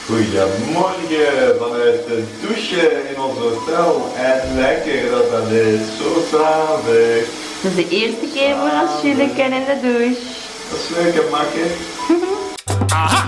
Goedemorgen vanuit de douche in ons hotel en lekker dat is, zo zalig. Dat is de eerste keer voor ons Juleke in de douche. Dat is leuk en makkelijk. Aha!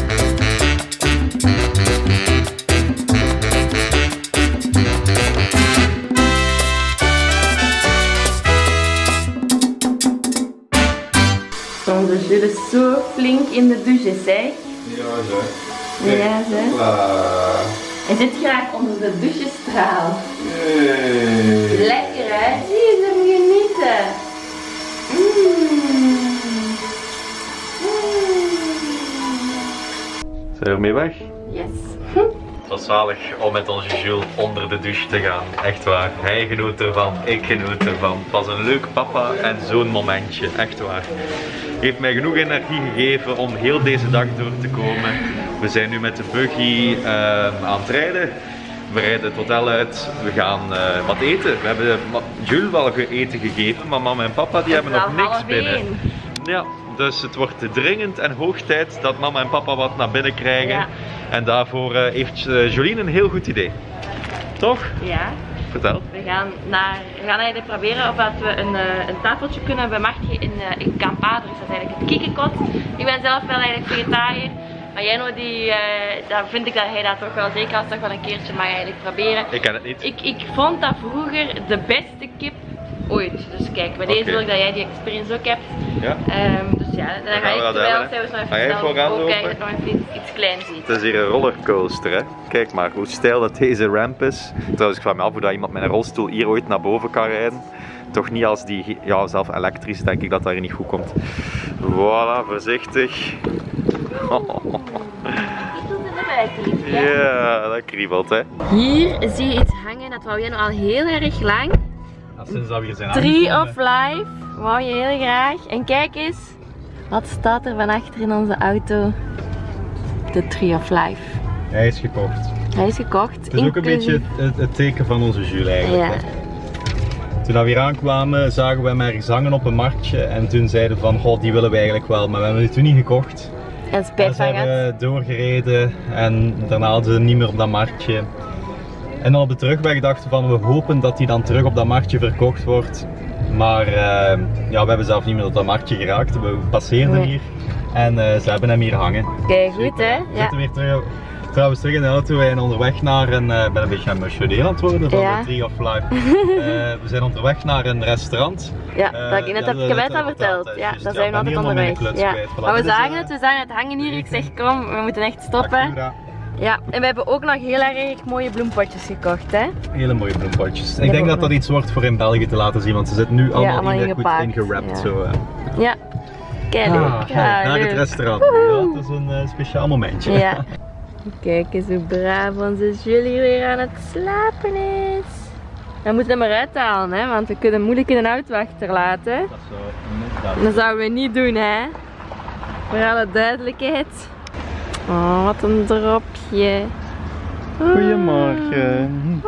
Onze Jules is zo flink in de douche, zeg. Ja, zo. Ja, zeg. Klaar. Hij zit graag onder de douchestraal. Hey. Lekker, hè? Zie je hem genieten. Zijn we ermee weg? Yes. Het was zalig om met onze Jules onder de douche te gaan. Echt waar. Hij genoot ervan, ik genoot ervan. Het was een leuk papa en zo'n momentje. Echt waar. Heeft mij genoeg energie gegeven om heel deze dag door te komen. We zijn nu met de buggy aan het rijden. We rijden het hotel uit. We gaan wat eten. We hebben Jules wel eten gegeven, maar mama en papa die hebben nog niks binnen. Ja, dus het wordt dringend en hoog tijd dat mama en papa wat naar binnen krijgen. Ja. En daarvoor heeft Jolien een heel goed idee. Toch? Ja. Vertel. We gaan eigenlijk proberen of we een tafeltje kunnen bemachtigen in Campa. Dus dat is eigenlijk het kiekenkot. Ik ben zelf wel eigenlijk vegetariër. Maar Jeno, daar vind ik dat hij dat toch wel zeker als toch wel een keertje mag eigenlijk proberen. Ik ken het niet. Ik vond dat vroeger de beste kip ooit. Dus kijk, bij deze wil ik dat jij die experience ook hebt. Ja. Dus ja, dan ga ik terwijl zelfs nog even snel ook eigenlijk nog even iets kleins eten. Het is hier een rollercoaster, hè. Kijk maar hoe steil dat deze ramp is. Trouwens, ik vraag me af hoe dat iemand met een rolstoel hier ooit naar boven kan rijden. Toch niet als die, ja, zelf elektrisch denk ik dat dat hier niet goed komt. Voilà, voorzichtig. Ja, dat kriebelt, hè. Hier zie je iets hangen, dat wou jij nog al heel erg lang. Ja, sinds dat we hier zijn Tree of Life, wou je heel graag. En kijk eens, wat staat er van achter in onze auto? De Tree of Life. Hij is gekocht. Hij is gekocht. Het is ook een beetje het teken van onze Jules eigenlijk. Ja. Toen we hier aankwamen zagen we hem ergens hangen op een marktje en toen zeiden we van, goh, die willen we eigenlijk wel, maar we hebben het toen niet gekocht. En spijt van zijn we doorgereden en daarna hadden ze niet meer op dat marktje. En dan op de terugweg dachten we van, we hopen dat die dan terug op dat marktje verkocht wordt. Maar ja, we hebben zelf niet meer op dat marktje geraakt, we passeerden hier en ze hebben hem hier hangen. Kijk, goed hè? We zitten weer trouwens terug in de auto, we zijn onderweg naar een, ik ben een beetje emotioneel aan het worden van de Tree of Life. We zijn onderweg naar een restaurant. Ja, dat ik net heb ik net al verteld. Ja, daar zijn we altijd onderweg. Ja. Maar we zagen het hangen hier. Ik zeg kom, we moeten echt stoppen. Ja, en we hebben ook nog heel erg mooie bloempotjes gekocht, hè? Hele mooie bloempotjes. Ik denk dat dat iets wordt voor in België te laten zien, want ze zitten nu allemaal goed ingewrapt. Ja. Zo, ja, kijk. Naar het restaurant. Ja, dat is een speciaal momentje. Ja. Kijk eens hoe braaf onze Julie weer aan het slapen is. We moeten hem eruit halen, hè, want we kunnen moeilijk in een auto achterlaten. Dat zouden we niet doen, hè. Voor alle duidelijkheid. Oh, wat een dropje. Goedemorgen.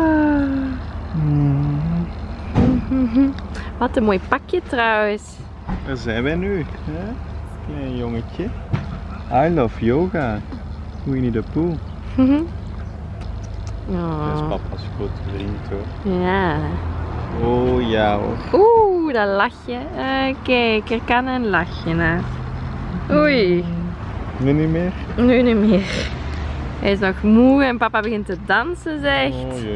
Wat een mooi pakje trouwens. Waar zijn wij nu? Hè? Klein jongetje. I love yoga. Winnie the Pooh. Dat is papa's grote vriend hoor. Ja. Oh ja hoor. Oeh, dat lachje. Kijk, er kan een lachje naast. Oei. Nu niet meer? Nu niet meer. Hij is nog moe en papa begint te dansen, zegt.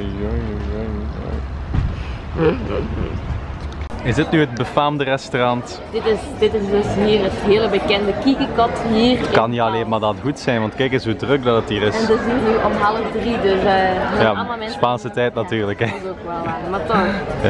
Is dit nu het befaamde restaurant? Dit is dus hier het hele bekende kiekenkot hier. Het kan niet alleen maar dat goed zijn, want kijk eens hoe druk dat het hier is. En het is hier nu om 2:30, dus ja, allemaal mensen. Spaanse tijd natuurlijk. Hè. Dat is ook wel waar, maar toch.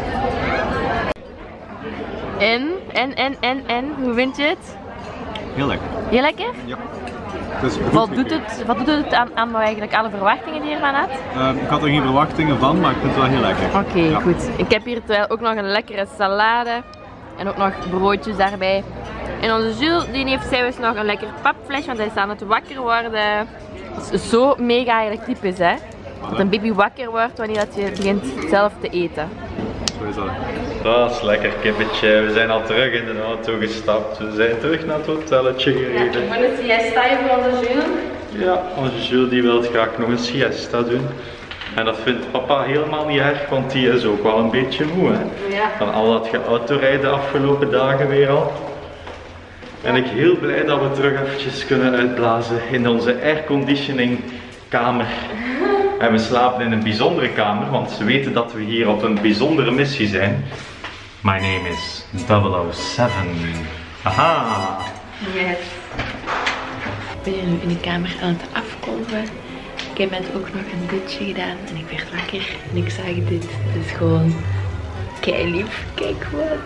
En, hoe vind je het? Heel lekker. Heel lekker? Ja. Wat doet het aan eigenlijk alle verwachtingen die je ervan had? Ik had er geen verwachtingen van, maar ik vind het wel heel lekker. Oké, goed. Ik heb hier terwijl ook nog een lekkere salade en ook nog broodjes daarbij. En onze Jules die heeft zelfs nog een lekker papfles, want hij is aan het wakker worden. Dat is zo mega eigenlijk typisch, hè. Dat een baby wakker wordt wanneer dat je begint zelf te eten. Zo is dat. Dat is lekker kippetje. We zijn al terug in de auto gestapt. We zijn terug naar het hotelletje gereden. Ja, voor de siesta voor onze Jules. Ja, onze Jules die wil graag nog een siesta doen. En dat vindt papa helemaal niet erg, want die is ook wel een beetje moe, hè? Ja. Van al dat geautorijden de afgelopen dagen weer al. En ik ben heel blij dat we terug eventjes kunnen uitblazen in onze airconditioning kamer. En we slapen in een bijzondere kamer, want ze weten dat we hier op een bijzondere missie zijn. My name is 007. Aha! Yes. Ik ben hier nu in de kamer aan het afkolven. Ik heb net ook nog een dutje gedaan en ik werd wakker en ik zag dit. Het is gewoon kei lief. Kijk gewoon.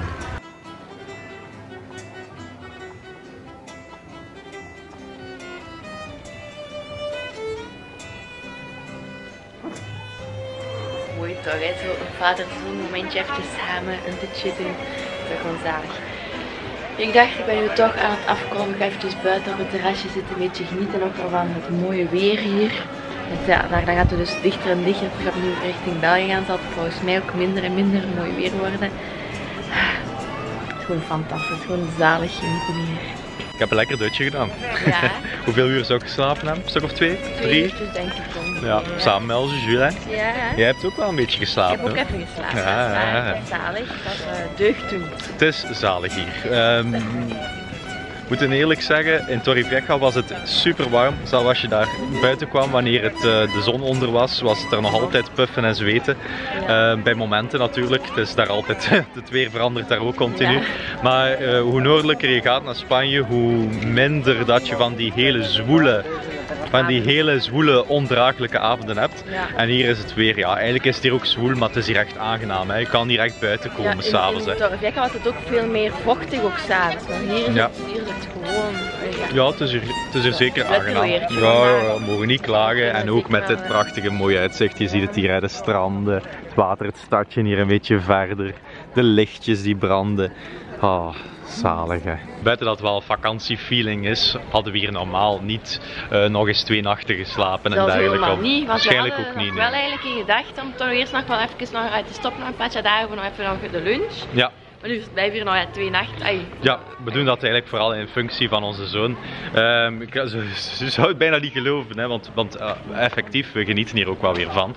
Mooi toch, hè? Zo een vader-zoon momentje even samen een dutje doen. Dat is gewoon zalig. Ik dacht, ik ben nu toch aan het afkomen. Ik ga even buiten op het terrasje zitten, een beetje genieten nog van het mooie weer hier. Ja, dan gaat het dus dichter en dichter. Ik ga nu richting België gaan. Zal het volgens mij ook minder en minder mooi weer worden. Het is gewoon fantastisch, gewoon zalig genieten hier. Ik heb een lekker dutje gedaan. Ja. Hoeveel uur zou ik geslapen hebben? Een stuk of 2? 3? uurtjes denk ik ongeveer. Ja, samen met onze Jules. Hè? Ja. Jij hebt ook wel een beetje Ik geslapen. heb ook hè? even geslapen. Ja. Dat is zalig, dat deugd doen. Het is zalig hier. Ik moet eerlijk zeggen, in Torrevieja was het super warm. Zelfs als je daar buiten kwam wanneer de zon onder was, was het er nog altijd puffen en zweten. Bij momenten natuurlijk, het is daar altijd, het weer verandert daar ook continu. Ja. Maar hoe noordelijker je gaat naar Spanje, hoe minder dat je van die hele zwoele, ondraaglijke avonden hebt. Ja. En hier is het weer, ja, eigenlijk is het hier ook zwoel, maar het is hier echt aangenaam. Hè. Je kan hier echt buiten komen s'avonds. In Torrevieja was het ook veel meer vochtig ook s'avonds. Maar hier is het gewoon... Ja, het is hier zeker Lekker aangenaam. weertje Ja, vandaag. we mogen niet klagen. En ook met dit prachtige mooie uitzicht. Je ziet het hier, hè, de stranden, het water, het stadje hier een beetje verder. De lichtjes die branden. Oh, zalig hè. Buiten dat het wel vakantiefeeling is, hadden we hier normaal niet nog eens 2 nachten geslapen en Zelfs dergelijke. helemaal niet, want Waarschijnlijk we ook hadden niet. nog wel Nee. eigenlijk in gedacht om toch eerst nog wel even nog uit te stoppen, nog een paar dagen voor nog even de lunch. Ja. Maar nu blijven we hier nog 2 nachten. Ai. Ja, we doen dat eigenlijk vooral in functie van onze zoon. Ze zou het bijna niet geloven, hè, want effectief, we genieten hier ook wel weer van.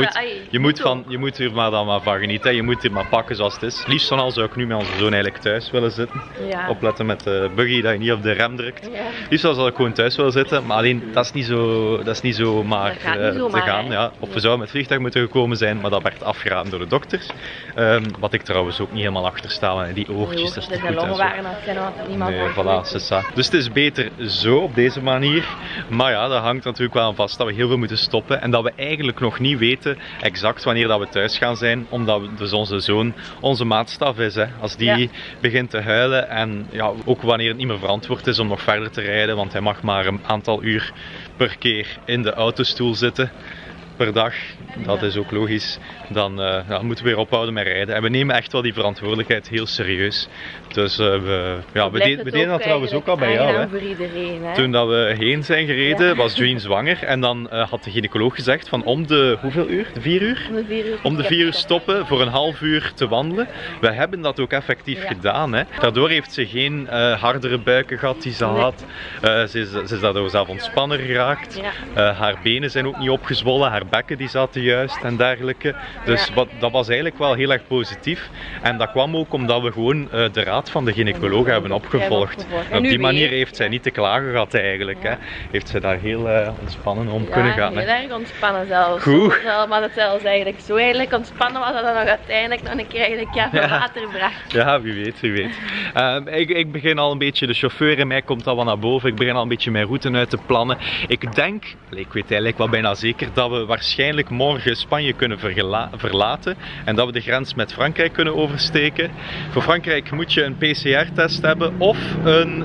Je moet hier maar dan maar van genieten, hè. Je moet hier maar pakken zoals het is. Liefst van al zou ik nu met onze zoon eigenlijk thuis willen zitten. Ja. Opletten met de buggy dat je niet op de rem drukt. Ja. Liefst zou ik gewoon thuis willen zitten, maar alleen dat is niet zo maar Dat gaat niet zomaar, te gaan. hè. Ja. Of we zouden met vliegtuig moeten gekomen zijn, maar dat werd afgeraden door de dokters. Wat ik trouwens ook niet helemaal achter sta, en die oortjes, dat is niet de goed. longen En zo. waren nog want niemand Nee, hoort. voilà, c'est ça. Dus het is beter zo, op deze manier. Maar ja, dat hangt natuurlijk wel aan vast dat we heel veel moeten stoppen. En dat we eigenlijk nog niet weten exact wanneer dat we thuis gaan zijn. Omdat dus onze zoon onze maatstaf is. Hè. Als die begint te huilen en ja, ook wanneer het niet meer verantwoord is om nog verder te rijden. Want hij mag maar een aantal uur per keer in de autostoel zitten. Per dag, dat is ook logisch, dan moeten we weer ophouden met rijden. En we nemen echt wel die verantwoordelijkheid heel serieus. Dus we deden dat trouwens ook al bij jou. Hè. Voor iedereen, hè. Toen dat we heen zijn gereden, was Jean zwanger en dan had de gynaecoloog gezegd van om de hoeveel uur? De 4 uur? Om de 4 uur stoppen voor een half uur te wandelen. We hebben dat ook effectief gedaan. Hè. Daardoor heeft ze geen hardere buiken gehad die ze had. Ze is daardoor zelf ontspannen geraakt. Ja. Haar benen zijn ook niet opgezwollen, haar bekken die zaten juist en dergelijke. Dus dat was eigenlijk wel heel erg positief. En dat kwam ook omdat we gewoon de raad van de gynaecoloog hebben opgevolgd. En op die manier heeft zij niet te klagen gehad eigenlijk. Hè. Heeft zij daar heel ontspannen om kunnen gaan. Heel erg ontspannen zelfs. Goed. Maar het zelfs eigenlijk zo eigenlijk ontspannen was dat dan nog uiteindelijk nog een keer eigenlijk veel water bracht. Ja, wie weet, wie weet. Ik begin al een beetje, de chauffeur in mij komt al wat naar boven. Ik begin al een beetje mijn route uit te plannen. Ik denk, ik weet eigenlijk wel bijna zeker, dat we waarschijnlijk morgen Spanje kunnen verlaten. En dat we de grens met Frankrijk kunnen oversteken. Voor Frankrijk moet je een PCR-test hebben of niet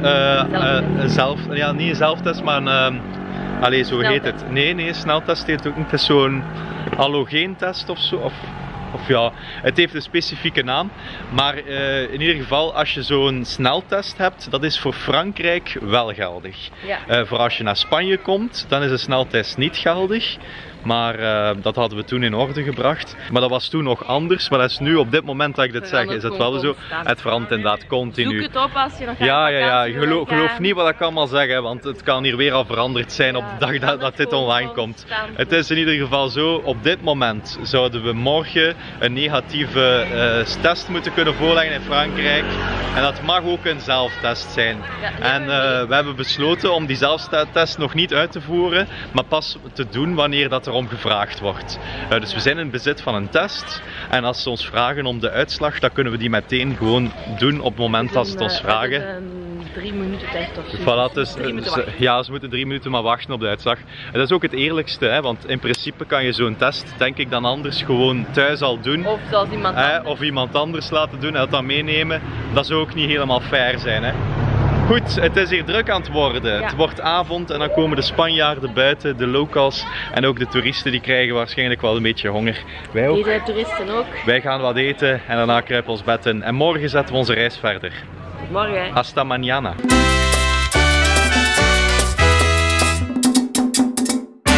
een zelftest, maar een, zo heet het. Nee, sneltest heet het ook niet. Het is zo'n hallogeentest of zo. Of ja, het heeft een specifieke naam. Maar in ieder geval, als je zo'n sneltest hebt, dat is voor Frankrijk wel geldig. Ja. Voor als je naar Spanje komt, dan is een sneltest niet geldig. Maar dat hadden we toen in orde gebracht. Maar dat was toen nog anders. Maar dat is nu op dit moment dat ik dit zeg, is het wel zo. Het verandert inderdaad continu. Zoek het op als je nog gaat Ja. Geloof niet wat ik allemaal zeg, hè, want het kan hier weer al veranderd zijn op de dag dat dit online komt. Het is in ieder geval zo, op dit moment zouden we morgen een negatieve test moeten kunnen voorleggen in Frankrijk. En dat mag ook een zelftest zijn. En we hebben besloten om die zelftest nog niet uit te voeren, maar pas te doen wanneer dat erom gevraagd wordt. Dus we zijn in bezit van een test en als ze ons vragen om de uitslag, dan kunnen we die meteen gewoon doen op het moment dat ze het ons vragen. 3 minuten tijd of zo. Voilà, dus, ja, ze moeten 3 minuten maar wachten op de uitslag. En dat is ook het eerlijkste, hè, want in principe kan je zo'n test, denk ik, dan anders gewoon thuis al doen. Of zoals iemand anders. Of iemand anders laten doen en dat dan meenemen. Dat zou ook niet helemaal fair zijn. Hè. Goed, het is hier druk aan het worden. Ja. Het wordt avond en dan komen de Spanjaarden buiten, de locals en ook de toeristen, die krijgen waarschijnlijk wel een beetje honger. Wij ook. Deze toeristen ook. Wij gaan wat eten en daarna kruipen we ons bed in. En morgen zetten we onze reis verder. Morgen. Hasta mañana.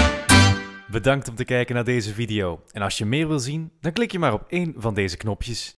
Bedankt om te kijken naar deze video. En als je meer wil zien, dan klik je maar op één van deze knopjes.